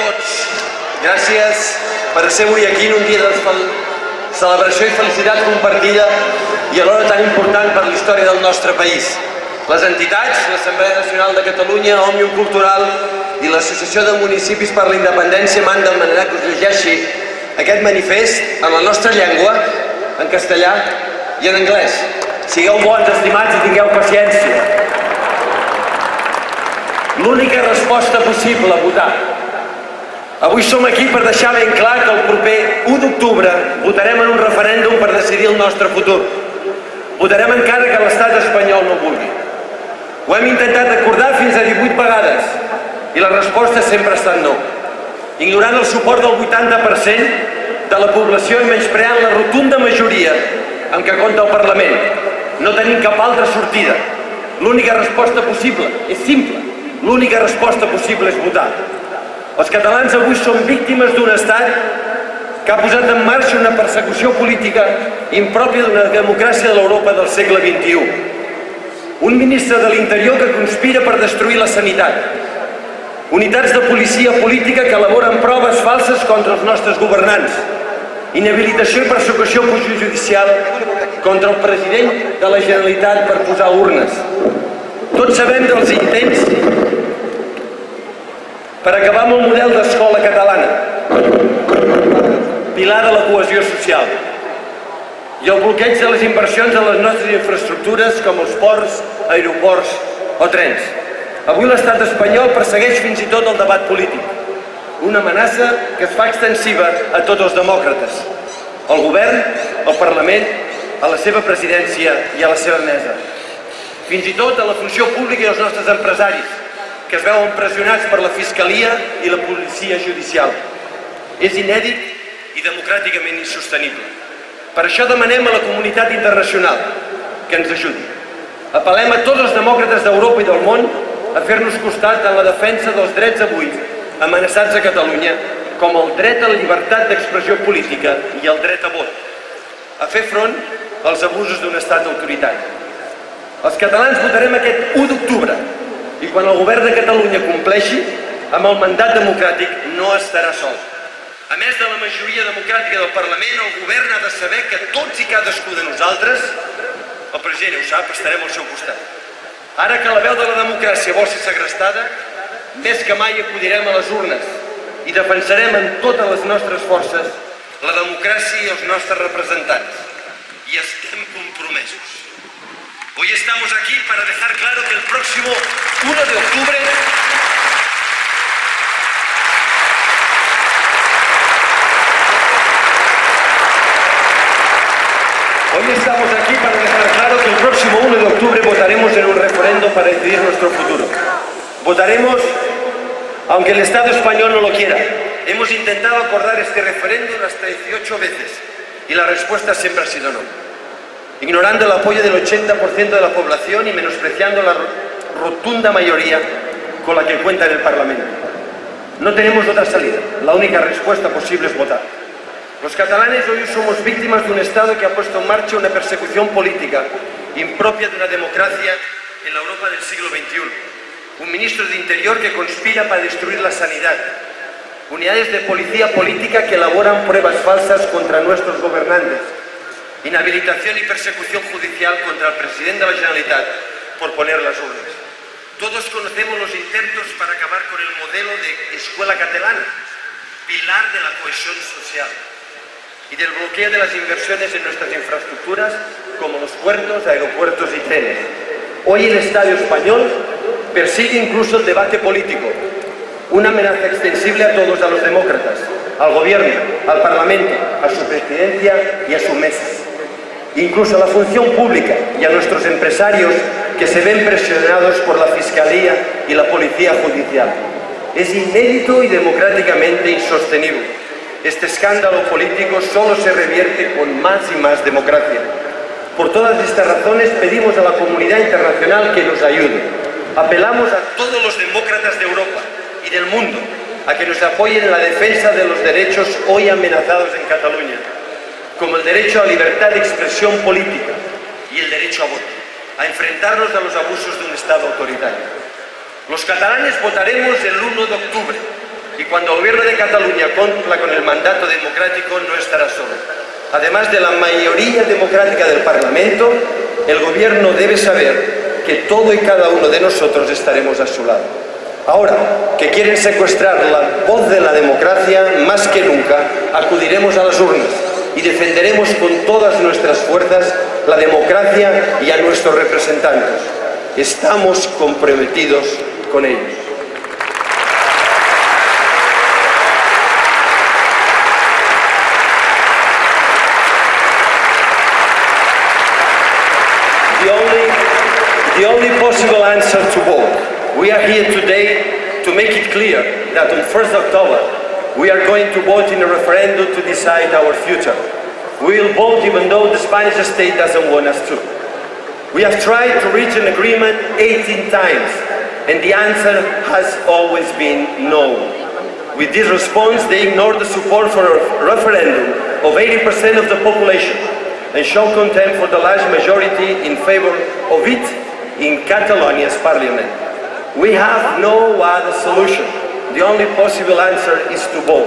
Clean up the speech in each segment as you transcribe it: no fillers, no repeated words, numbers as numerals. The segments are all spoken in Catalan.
tots. Gràcies per ser avui aquí en un dia de celebració i felicitat compartida i alhora tan important per la història del nostre país. Les entitats, l'Assemblea Nacional de Catalunya, Òmnium Cultural i l'Associació de Municipis per la Independència m'han demanat que us llegeixi aquest manifest en la nostra llengua, en castellà i en anglès. Sigueu bons, estimats, i tingueu paciència. L'única resposta possible, votar. Avui som aquí per deixar ben clar que el proper 1 d'octubre votarem en un referèndum per decidir el nostre futur. Votarem encara que l'estat espanyol no vulgui. Ho hem intentat acordar fins a 18 vegades i la resposta sempre ha estat no. Ignorant el suport del 80% de la població i menyspreant la rotunda majoria amb què compta el Parlament. No tenim cap altra sortida. L'única resposta possible és simple. L'única resposta possible és votar. Els catalans avui són víctimes d'un estat que ha posat en marxa una persecució política impròpia d'una democràcia de l'Europa del segle XXI. Un ministre de l'Interior que conspira per destruir la sanitat. Unitats de policia política que elaboren proves falses contra els nostres governants. Inhabilitació i persecució judicial contra el president de la Generalitat per posar urnes. Tots sabem dels intents per acabar amb el model d'escola catalana, pilar de la cohesió social, i el bloqueig de les inversions en les nostres infraestructures com els ports, aeroports o trens. Avui l'estat espanyol persegueix fins i tot el debat polític, una amenaça que es fa extensiva a tots els demòcrates, al govern, al Parlament, a la seva presidència i a la seva mesa. Fins i tot a la funció pública i als nostres empresaris, que es veuen pressionats per la Fiscalia i la policia judicial. És inèdit i democràticament insostenible. Per això demanem a la comunitat internacional que ens ajudi. Apel·lem a tots els demòcrates d'Europa i del món a fer-nos costat en la defensa dels drets avui amenaçats a Catalunya, com el dret a la llibertat d'expressió política i el dret a vot, a fer front als abusos d'un estat autoritari. Els catalans votarem aquest 1 d'octubre i quan el govern de Catalunya compleixi amb el mandat democràtic no estarà sol. A més de la majoria democràtica del Parlament, el govern ha de saber que tots i cadascú de nosaltres, el president ho sap, estarem al seu costat. Ara que la veu de la democràcia vol ser segrestada, més que mai acudirem a les urnes i defensarem amb totes les nostres forces la democràcia i els nostres representants. Y estem compromesos. Hoy estamos aquí para dejar claro que el próximo 1 de octubre votaremos en un referéndum para decidir nuestro futuro. Votaremos aunque el Estado español no lo quiera. Hemos intentado acordar este referéndum hasta 18 veces y la respuesta siempre ha sido no. Ignorando el apoyo del 80% de la población y menospreciando la rotunda mayoría con la que cuenta en el Parlamento. No tenemos otra salida. La única respuesta posible es votar. Los catalanes hoy somos víctimas de un Estado que ha puesto en marcha una persecución política impropia de una democracia en la Europa del siglo XXI. Un ministro de Interior que conspira para destruir la sanidad. Unidades de policía política que elaboran pruebas falsas contra nuestros gobernantes. Inhabilitación y persecución judicial contra el presidente de la Generalitat por poner las urnas. Todos conocemos los intentos para acabar con el modelo de escuela catalana, pilar de la cohesión social, y del bloqueo de las inversiones en nuestras infraestructuras como los puertos, aeropuertos y trenes. Hoy el Estado español persigue incluso el debate político, una amenaza extensible a todos, a los demócratas, al gobierno, al Parlamento, a su presidencia y a su mesa. Incluso a la función pública y a nuestros empresarios que se ven presionados por la Fiscalía y la Policía Judicial. Es inédito y democráticamente insostenible. Este escándalo político solo se revierte con más y más democracia. Por todas estas razones pedimos a la comunidad internacional que nos ayude. Apelamos a todos los demócratas de Europa y del mundo a que nos apoyen en la defensa de los derechos hoy amenazados en Cataluña, como el derecho a libertad de expresión política y el derecho a voto, a enfrentarnos a los abusos de un Estado autoritario. Los catalanes votaremos el 1 de octubre Y cuando el gobierno de Cataluña cumpla con el mandato democrático, no estará solo. Además de la mayoría democrática del Parlamento, el gobierno debe saber que todo y cada uno de nosotros estaremos a su lado. Ahora que quieren secuestrar la voz de la democracia, más que nunca acudiremos a las urnas y defenderemos con todas nuestras fuerzas la democracia y a nuestros representantes. Estamos comprometidos con ellos. The only possible answer to vote. We are here today to make it clear that on 1st October we are going to vote in a referendum to decide our future. We will vote even though the Spanish state doesn't want us to. We have tried to reach an agreement 18 times and the answer has always been no. With this response they ignore the support for a referendum of 80% of the population and show contempt for the large majority in favor of it in Catalonia's parliament. We have no other solution. The only possible answer is to vote.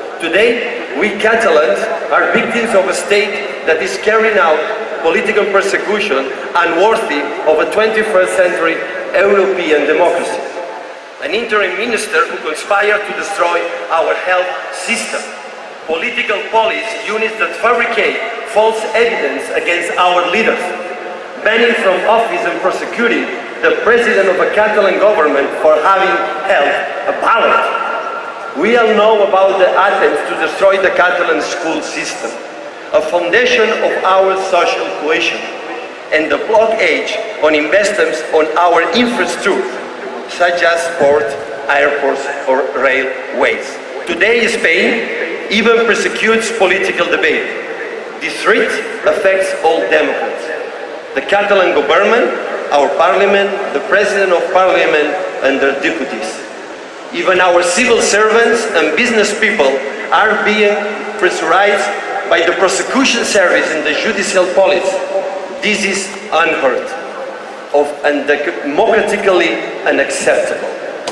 Today, we Catalans are victims of a state that is carrying out political persecution unworthy of a 21st century European democracy. An interim minister who conspired to destroy our health system. Political police units that fabricate false evidence against our leaders. Banning from office and prosecuting the president of a Catalan government for having held a ballot. We all know about the attempts to destroy the Catalan school system, a foundation of our social cohesion, and the blockade on investments on our infrastructure, such as ports, airports or railways. Today Spain even persecutes political debate. This threat affects all Democrats. The Catalan government, our parliament, the president of parliament and their deputies. Even our civil servants and business people are being pressurized by the prosecution service and the judicial police. This is unheard of and democratically unacceptable.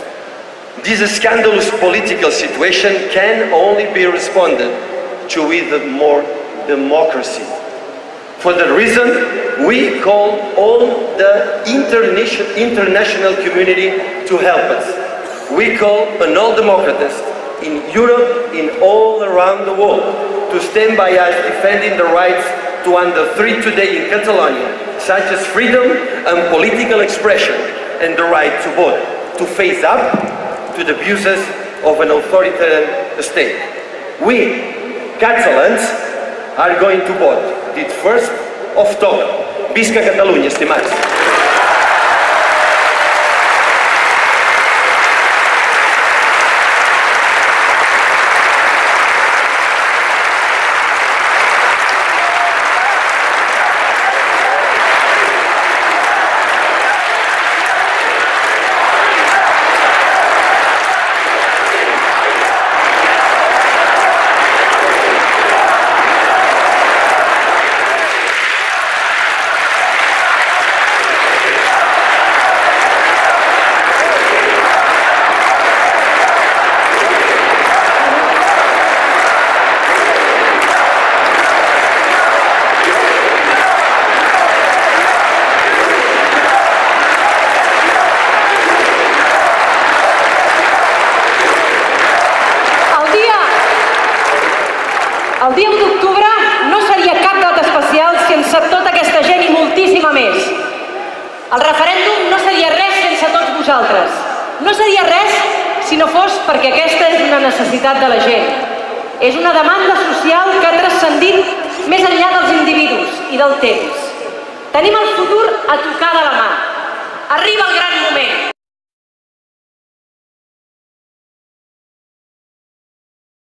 This scandalous political situation can only be responded to with more democracy. For that reason, we call all the international community to help us. We call on all democrats in Europe, in all around the world, to stand by us defending the rights to under threat today in Catalonia, such as freedom and political expression and the right to vote, to face up to the abuses of an authoritarian state. We, Catalans, are going to vote. Dit 1st October. Visca Catalunya, estimats. El dia 1 d'octubre no seria cap data especial sense tota aquesta gent i moltíssima més. El referèndum no seria res sense tots vosaltres. No seria res si no fos perquè aquesta és una necessitat de la gent. És una demanda social que ha transcendit més enllà dels individus i del temps. Tenim el futur a tocar de la mà. Arriba el gran moment.